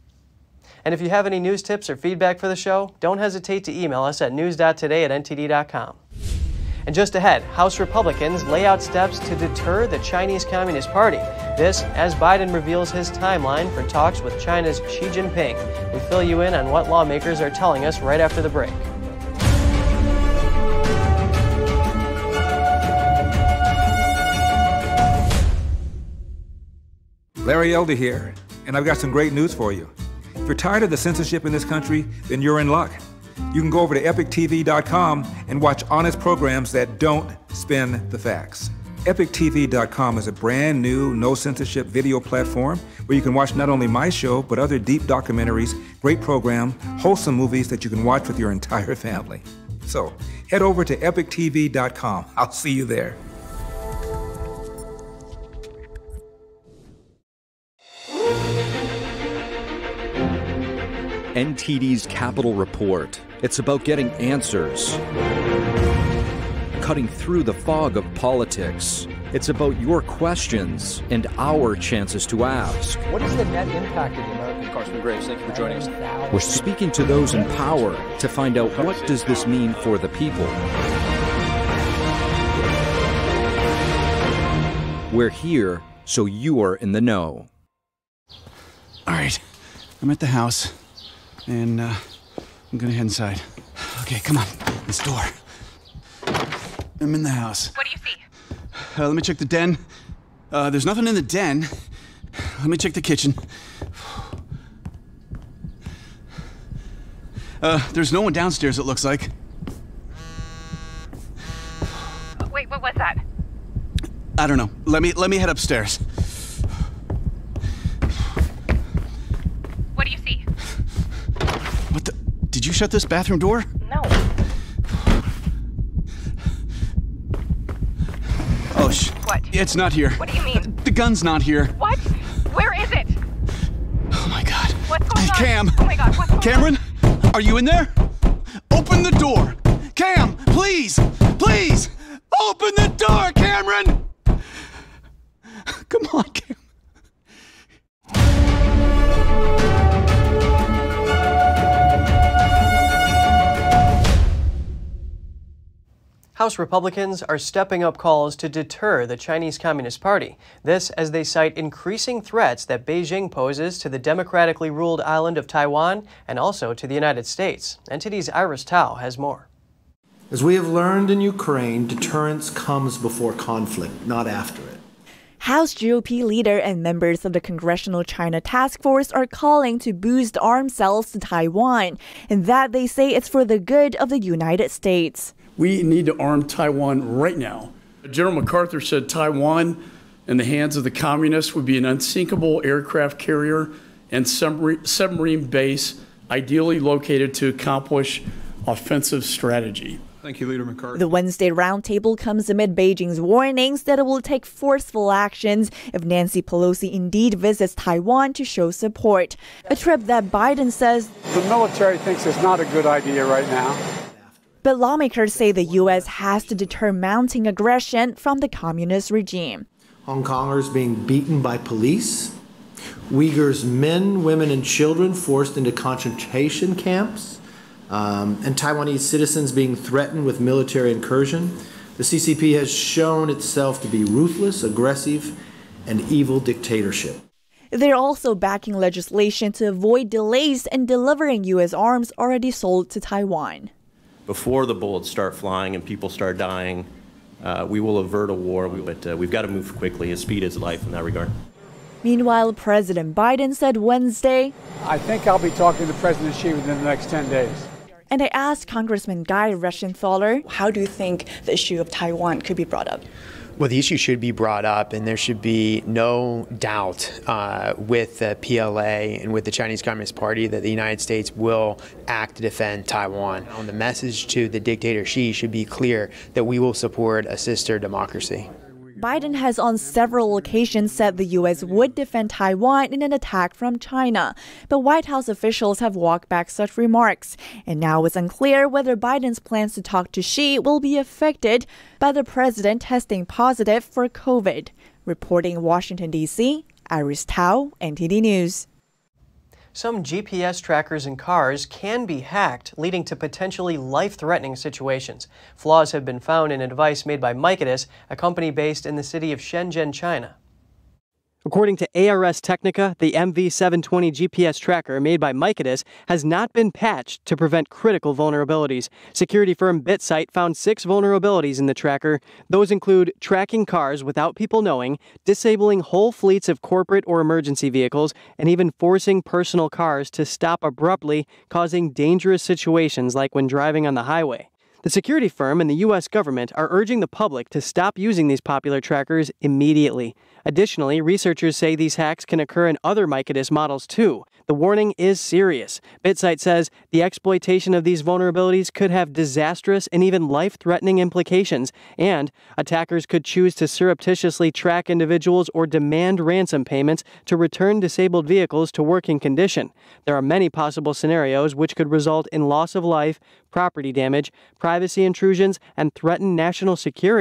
And if you have any news tips or feedback for the show, don't hesitate to email us at news dot today at N T D dot com. And just ahead, House Republicans lay out steps to deter the Chinese Communist Party. This as Biden reveals his timeline for talks with China's Xi Jinping. We fill you in on what lawmakers are telling us right after the break. Larry Elder here, and I've got some great news for you. If you're tired of the censorship in this country, then you're in luck. You can go over to epic T V dot com and watch honest programs that don't spin the facts. epic T V dot com is a brand new, no-censorship video platform where you can watch not only my show, but other deep documentaries, great program, wholesome movies that you can watch with your entire family. So, head over to epic T V dot com. I'll see you there. N T D's Capitol Report. It's about getting answers, cutting through the fog of politics. It's about your questions and our chances to ask. What is the net impact of the American Congressman Graves? Thank you for joining us. We're speaking to those in power to find out what does this mean for the people. We're here so you're in the know. All right, I'm at the house. and uh, I'm gonna head inside. Okay, come on, this door. I'm in the house. What do you see? Uh, let me check the den. Uh, there's nothing in the den. Let me check the kitchen. Uh, there's no one downstairs, it looks like. Wait, what was that? I don't know. Let me let me head upstairs. What do you see? What the? Did you shut this bathroom door? No. Oh, sh. What? It's not here. What do you mean? The gun's not here. What? Where is it? Oh my God. What's going on? Cam. Oh my God, what's going Cameron, on? are you in there? Open the door. Cam, please, please, open the door, Cameron. Come on, Cam. House Republicans are stepping up calls to deter the Chinese Communist Party. This as they cite increasing threats that Beijing poses to the democratically ruled island of Taiwan and also to the United States. N T D's Iris Tao has more. As we have learned in Ukraine, deterrence comes before conflict, not after it. House G O P leader and members of the Congressional China Task Force are calling to boost arms sales to Taiwan, and that they say it's for the good of the United States. We need to arm Taiwan right now. General MacArthur said Taiwan in the hands of the communists would be an unsinkable aircraft carrier and submarine base ideally located to accomplish offensive strategy. Thank you, Leader McCarthy. The Wednesday roundtable comes amid Beijing's warnings that it will take forceful actions if Nancy Pelosi indeed visits Taiwan to show support, a trip that Biden says the military thinks is not a good idea right now. But lawmakers say the U S has to deter mounting aggression from the communist regime. Hong Kongers being beaten by police, Uyghurs men, women, and children forced into concentration camps, um, and Taiwanese citizens being threatened with military incursion. The C C P has shown itself to be ruthless, aggressive, and evil dictatorship. They're also backing legislation to avoid delays in delivering U S arms already sold to Taiwan. Before the bullets start flying and people start dying, uh, we will avert a war, but uh, we've got to move quickly. As speed is life in that regard. Meanwhile, President Biden said Wednesday, I think I'll be talking to President Xi within the next ten days. And I asked Congressman Guy Reschenthaler, how do you think the issue of Taiwan could be brought up? Well, the issue should be brought up, and there should be no doubt uh, with the P L A and with the Chinese Communist Party that the United States will act to defend Taiwan. And the message to the dictator Xi should be clear that we will support a sister democracy. Biden has on several occasions said the U S would defend Taiwan in an attack from China, but White House officials have walked back such remarks. And now it's unclear whether Biden's plans to talk to Xi will be affected by the president testing positive for COVID. Reporting in Washington, D C, Iris Tao, N T D News. Some G P S trackers in cars can be hacked, leading to potentially life-threatening situations. Flaws have been found in a device made by Migrants, a company based in the city of Shenzhen, China. According to A R S Technica, the M V seven twenty G P S tracker made by Migrants has not been patched to prevent critical vulnerabilities. Security firm BitSight found six vulnerabilities in the tracker. Those include tracking cars without people knowing, disabling whole fleets of corporate or emergency vehicles, and even forcing personal cars to stop abruptly, causing dangerous situations like when driving on the highway. The security firm and the U S government are urging the public to stop using these popular trackers immediately. Additionally, researchers say these hacks can occur in other Migrants models too. The warning is serious. BitSight says the exploitation of these vulnerabilities could have disastrous and even life-threatening implications, and attackers could choose to surreptitiously track individuals or demand ransom payments to return disabled vehicles to working condition. There are many possible scenarios which could result in loss of life, property damage, privacy intrusions, and threaten national security.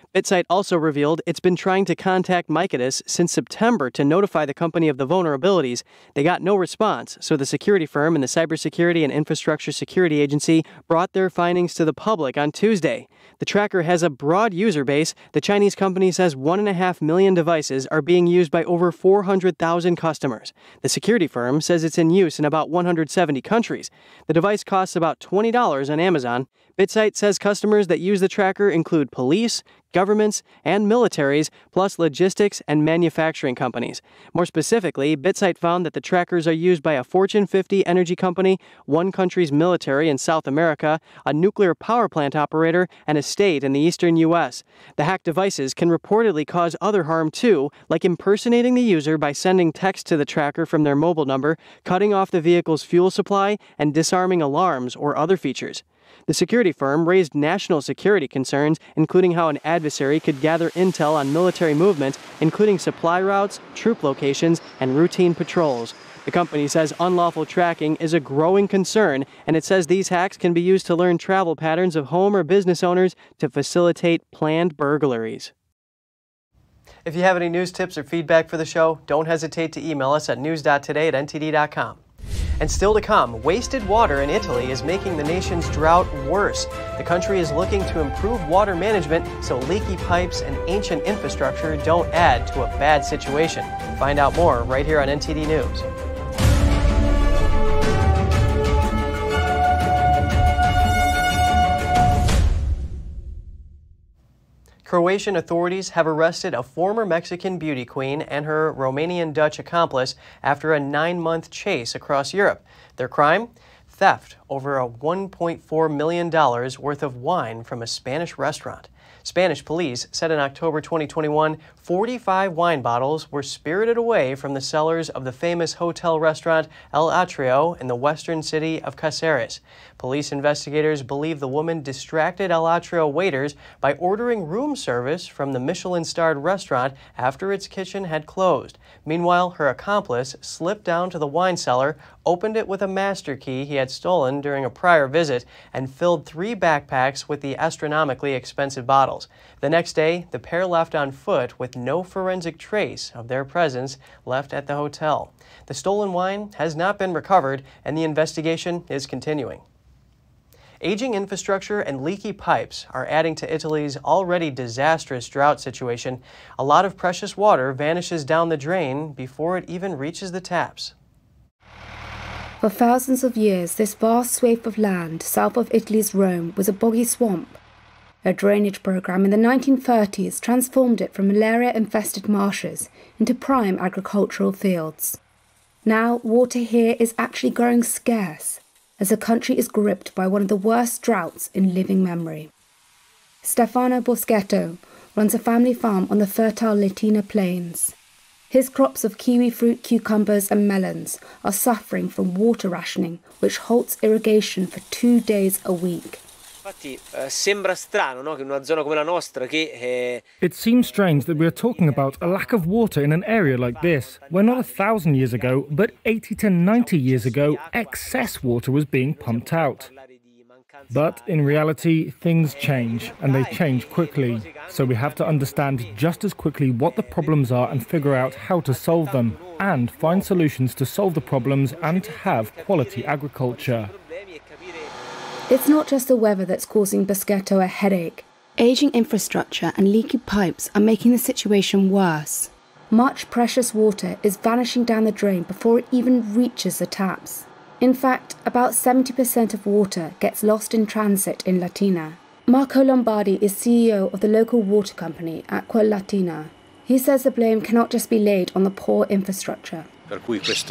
BitSite also revealed it's been trying to contact Migrants since September to notify the company of the vulnerabilities. They got no response, so the security firm and the Cybersecurity and Infrastructure Security Agency brought their findings to the public on Tuesday. The tracker has a broad user base. The Chinese company says one and a half million devices are being used by over four hundred thousand customers. The security firm says it's in use in about one hundred seventy countries. The device costs about twenty dollars on Amazon. BitSite says customers that use the tracker include police, governments, and militaries, plus logistics and manufacturing companies. More specifically, BitSite found that the trackers are used by a Fortune fifty energy company, one country's military in South America, a nuclear power plant operator, and a state in the eastern U S. The hacked devices can reportedly cause other harm too, like impersonating the user by sending text to the tracker from their mobile number, cutting off the vehicle's fuel supply, and disarming alarms or other features. The security firm raised national security concerns, including how an adversary could gather intel on military movements, including supply routes, troop locations, and routine patrols. The company says unlawful tracking is a growing concern, and it says these hacks can be used to learn travel patterns of home or business owners to facilitate planned burglaries. If you have any news tips or feedback for the show, don't hesitate to email us at news dot today at N T D dot com. And still to come, wasted water in Italy is making the nation's drought worse. The country is looking to improve water management so leaky pipes and ancient infrastructure don't add to a bad situation. Find out more right here on N T D News. Croatian authorities have arrested a former Mexican beauty queen and her Romanian-Dutch accomplice after a nine-month chase across Europe. Their crime? Theft over a one point four million dollars worth of wine from a Spanish restaurant. Spanish police said in October twenty twenty-one, forty-five wine bottles were spirited away from the cellars of the famous hotel restaurant El Atrio in the western city of Cáceres. Police investigators believe the woman distracted El Atrio waiters by ordering room service from the Michelin-starred restaurant after its kitchen had closed. Meanwhile, her accomplice slipped down to the wine cellar, opened it with a master key he had stolen during a prior visit, and filled three backpacks with the astronomically expensive bottles. The next day, the pair left on foot with no forensic trace of their presence left at the hotel. The stolen wine has not been recovered, and the investigation is continuing. Aging infrastructure and leaky pipes are adding to Italy's already disastrous drought situation. A lot of precious water vanishes down the drain before it even reaches the taps. For thousands of years, this vast swathe of land south of Italy's Rome was a boggy swamp. A drainage program in the nineteen thirties transformed it from malaria-infested marshes into prime agricultural fields. Now, water here is actually growing scarce, as the country is gripped by one of the worst droughts in living memory. Stefano Boschetto runs a family farm on the fertile Latina plains. His crops of kiwi fruit, cucumbers and melons are suffering from water rationing, which halts irrigation for two days a week. It seems strange that we are talking about a lack of water in an area like this, where not a thousand years ago, but eighty to ninety years ago, excess water was being pumped out. But in reality, things change, and they change quickly. So we have to understand just as quickly what the problems are and figure out how to solve them, and find solutions to solve the problems and to have quality agriculture. It's not just the weather that's causing Boschetto a headache. Aging infrastructure and leaky pipes are making the situation worse. Much precious water is vanishing down the drain before it even reaches the taps. In fact, about seventy percent of water gets lost in transit in Latina. Marco Lombardi is C E O of the local water company, Acqua Latina. He says the blame cannot just be laid on the poor infrastructure. The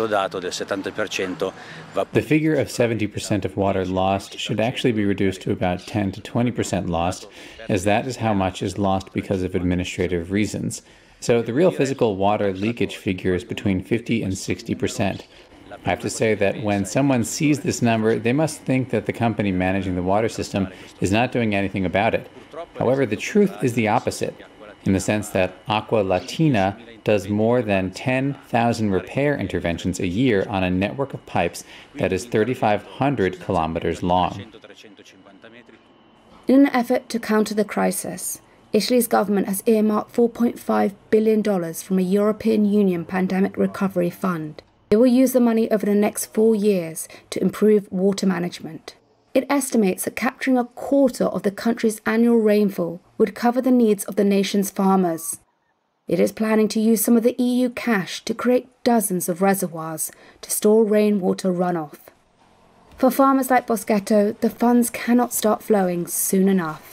figure of seventy percent of water lost should actually be reduced to about ten to twenty percent lost, as that is how much is lost because of administrative reasons. So the real physical water leakage figure is between fifty and sixty percent. I have to say that when someone sees this number, they must think that the company managing the water system is not doing anything about it. However, the truth is the opposite, in the sense that Acqua Latina does more than ten thousand repair interventions a year on a network of pipes that is thirty-five hundred kilometers long. In an effort to counter the crisis, Italy's government has earmarked four point five billion dollars from a European Union pandemic recovery fund. It will use the money over the next four years to improve water management. It estimates that capturing a quarter of the country's annual rainfall would cover the needs of the nation's farmers. It is planning to use some of the E U cash to create dozens of reservoirs to store rainwater runoff. For farmers like Boschetto, the funds cannot start flowing soon enough.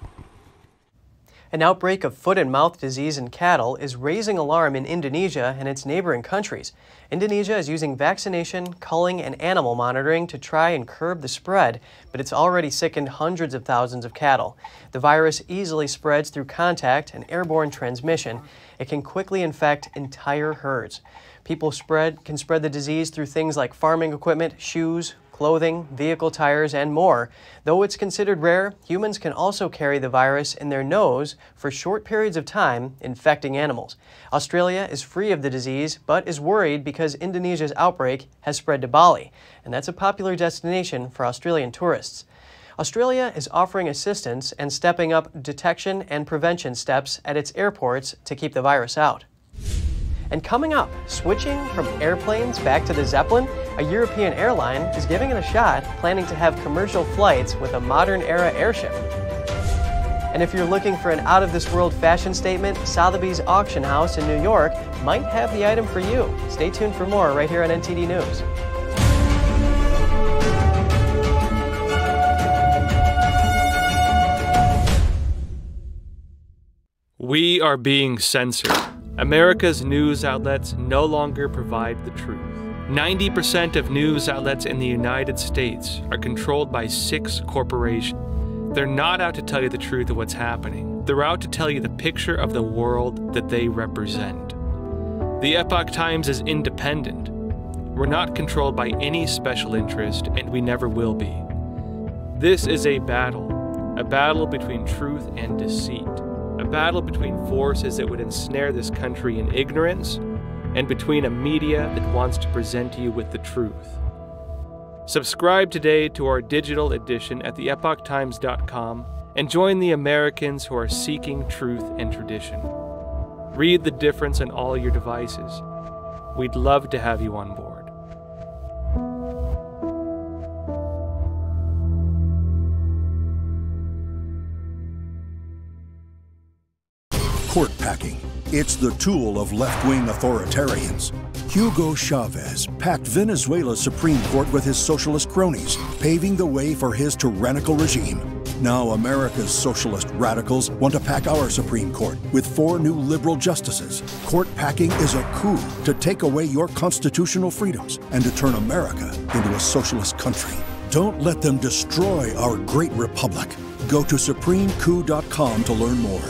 An outbreak of foot and mouth disease in cattle is raising alarm in Indonesia and its neighboring countries. Indonesia is using vaccination, culling, and animal monitoring to try and curb the spread, but it's already sickened hundreds of thousands of cattle. The virus easily spreads through contact and airborne transmission. It can quickly infect entire herds. People spread can spread the disease through things like farming equipment, shoes, clothing, vehicle tires, and more. Though it's considered rare, humans can also carry the virus in their nose for short periods of time, infecting animals. Australia is free of the disease, but is worried because Indonesia's outbreak has spread to Bali, and that's a popular destination for Australian tourists. Australia is offering assistance and stepping up detection and prevention steps at its airports to keep the virus out. And coming up, switching from airplanes back to the Zeppelin, a European airline is giving it a shot, planning to have commercial flights with a modern-era airship. And if you're looking for an out-of-this-world fashion statement, Sotheby's auction house in New York might have the item for you. Stay tuned for more right here on N T D News. We are being censored. America's news outlets no longer provide the truth. ninety percent of news outlets in the United States are controlled by six corporations. They're not out to tell you the truth of what's happening. They're out to tell you the picture of the world that they represent. The Epoch Times is independent. We're not controlled by any special interest, and we never will be. This is a battle, a battle between truth and deceit. A battle between forces that would ensnare this country in ignorance and between a media that wants to present you with the truth. Subscribe today to our digital edition at the epoch times dot com and join the Americans who are seeking truth and tradition. Read the difference on all your devices. We'd love to have you on board. Court packing. It's the tool of left-wing authoritarians. Hugo Chavez packed Venezuela's Supreme Court with his socialist cronies, paving the way for his tyrannical regime. Now America's socialist radicals want to pack our Supreme Court with four new liberal justices. Court packing is a coup to take away your constitutional freedoms and to turn America into a socialist country. Don't let them destroy our great republic. Go to supreme coup dot com to learn more.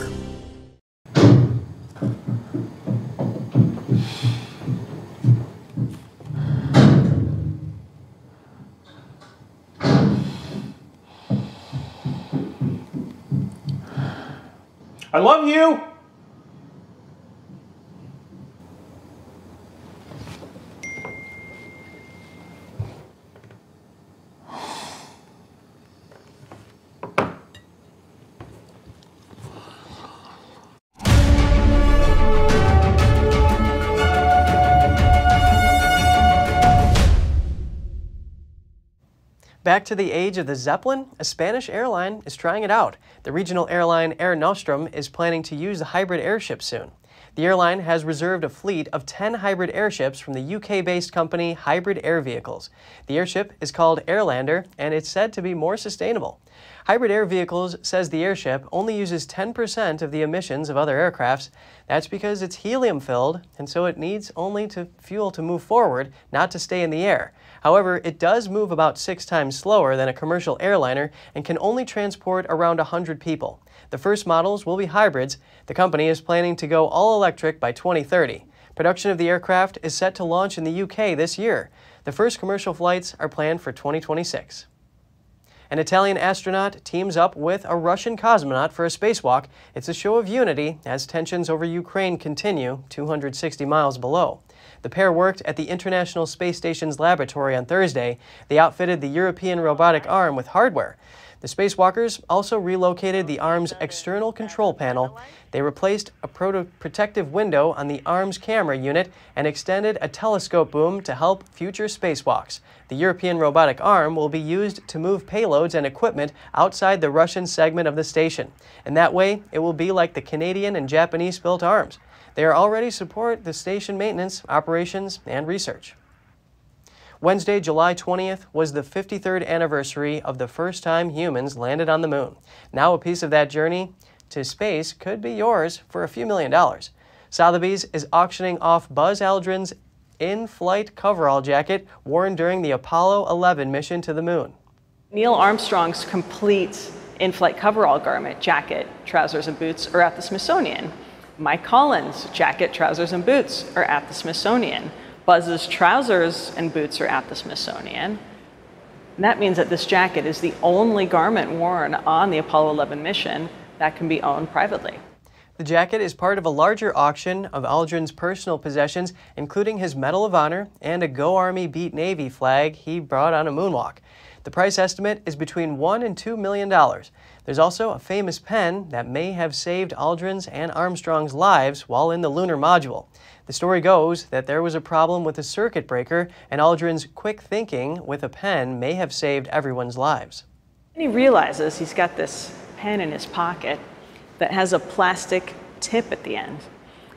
I love you! Back to the age of the Zeppelin, a Spanish airline is trying it out. The regional airline Air Nostrum is planning to use the hybrid airship soon. The airline has reserved a fleet of ten hybrid airships from the U K-based company Hybrid Air Vehicles. The airship is called Airlander, and it's said to be more sustainable. Hybrid Air Vehicles says the airship only uses ten percent of the emissions of other aircrafts. That's because it's helium-filled, and so it needs only to fuel to move forward, not to stay in the air. However, it does move about six times slower than a commercial airliner and can only transport around one hundred people. The first models will be hybrids. The company is planning to go all-electric by twenty thirty. Production of the aircraft is set to launch in the U K this year. The first commercial flights are planned for twenty twenty-six. An Italian astronaut teams up with a Russian cosmonaut for a spacewalk. It's a show of unity as tensions over Ukraine continue two hundred sixty miles below. The pair worked at the International Space Station's laboratory on Thursday. They outfitted the European robotic arm with hardware. The spacewalkers also relocated the arm's external control panel. They replaced a protective window on the arm's camera unit and extended a telescope boom to help future spacewalks. The European robotic arm will be used to move payloads and equipment outside the Russian segment of the station. In that way, it will be like the Canadian and Japanese-built arms. They are already support the station maintenance, operations, and research. Wednesday, July twentieth, was the fifty-third anniversary of the first time humans landed on the moon. Now a piece of that journey to space could be yours for a few million dollars. Sotheby's is auctioning off Buzz Aldrin's in-flight coverall jacket worn during the Apollo eleven mission to the moon. Neil Armstrong's complete in-flight coverall garment, jacket, trousers, and boots are at the Smithsonian. Mike Collins' jacket, trousers, and boots are at the Smithsonian. Buzz's trousers and boots are at the Smithsonian. And that means that this jacket is the only garment worn on the Apollo eleven mission that can be owned privately. The jacket is part of a larger auction of Aldrin's personal possessions, including his Medal of Honor and a Go Army Beat Navy flag he brought on a moonwalk. The price estimate is between one and two million dollars. There's also a famous pen that may have saved Aldrin's and Armstrong's lives while in the lunar module. The story goes that there was a problem with a circuit breaker, and Aldrin's quick thinking with a pen may have saved everyone's lives. And he realizes he's got this pen in his pocket that has a plastic tip at the end.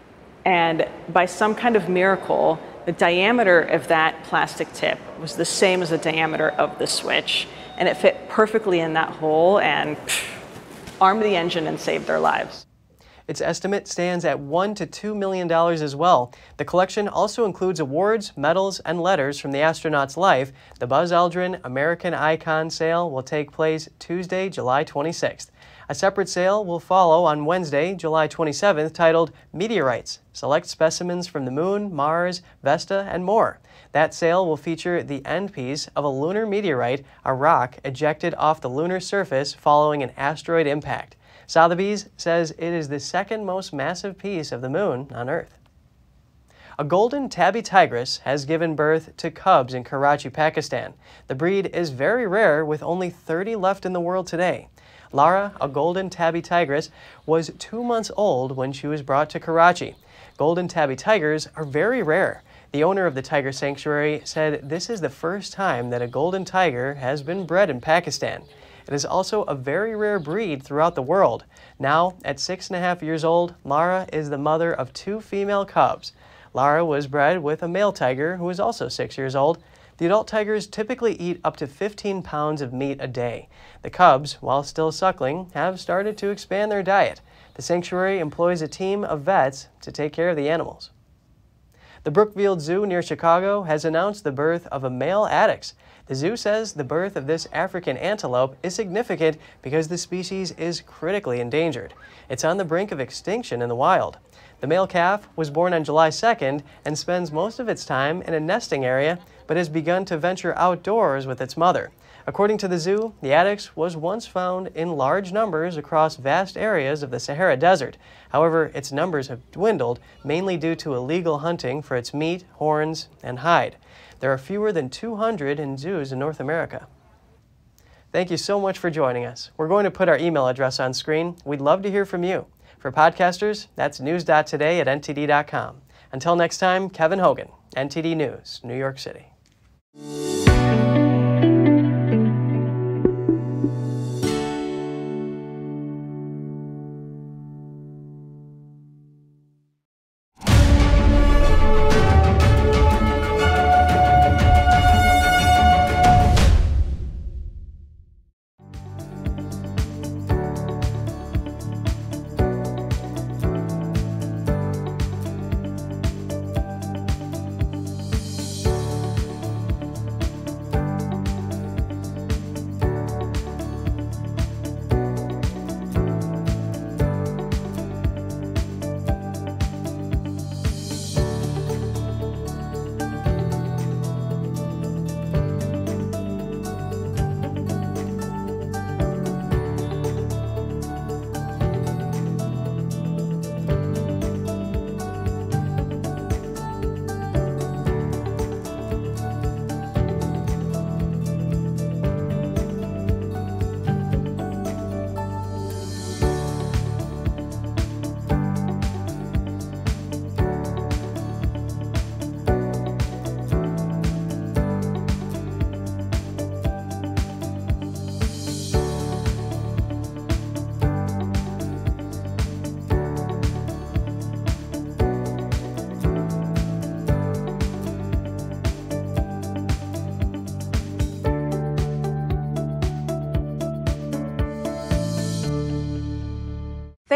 And by some kind of miracle, the diameter of that plastic tip was the same as the diameter of the switch, and it fit perfectly in that hole and pff, armed the engine and saved their lives. Its estimate stands at one to two million dollars as well. The collection also includes awards, medals, and letters from the astronaut's life. The Buzz Aldrin American Icon sale will take place Tuesday, July twenty-sixth. A separate sale will follow on Wednesday, July twenty-seventh, titled Meteorites, Select Specimens from the Moon, Mars, Vesta, and more. That sale will feature the end piece of a lunar meteorite, a rock ejected off the lunar surface following an asteroid impact. Sotheby's says it is the second most massive piece of the moon on Earth. A golden tabby tigress has given birth to cubs in Karachi, Pakistan. The breed is very rare, with only thirty left in the world today. Lara, a golden tabby tigress, was two months old when she was brought to Karachi. Golden tabby tigers are very rare. The owner of the tiger sanctuary said this is the first time that a golden tiger has been bred in Pakistan. It is also a very rare breed throughout the world. Now, at six and a half years old, Lara is the mother of two female cubs. Lara was bred with a male tiger who is also six years old. The adult tigers typically eat up to fifteen pounds of meat a day. The cubs, while still suckling, have started to expand their diet. The sanctuary employs a team of vets to take care of the animals. The Brookfield Zoo near Chicago has announced the birth of a male addax. The zoo says the birth of this African antelope is significant because the species is critically endangered. It's on the brink of extinction in the wild. The male calf was born on July second and spends most of its time in a nesting area, but has begun to venture outdoors with its mother. According to the zoo, the addax was once found in large numbers across vast areas of the Sahara Desert. However, its numbers have dwindled, mainly due to illegal hunting for its meat, horns, and hide. There are fewer than two hundred in zoos in North America. Thank you so much for joining us. We're going to put our email address on screen. We'd love to hear from you. For podcasters, that's news dot today at N T D dot com. Until next time, Kevin Hogan, N T D News, New York City.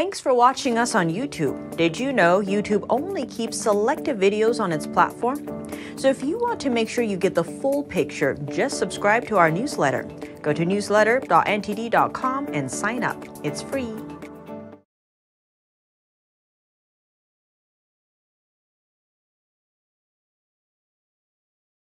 Thanks for watching us on YouTube. Did you know YouTube only keeps selected videos on its platform? So if you want to make sure you get the full picture, just subscribe to our newsletter. Go to newsletter dot N T D dot com and sign up. It's free.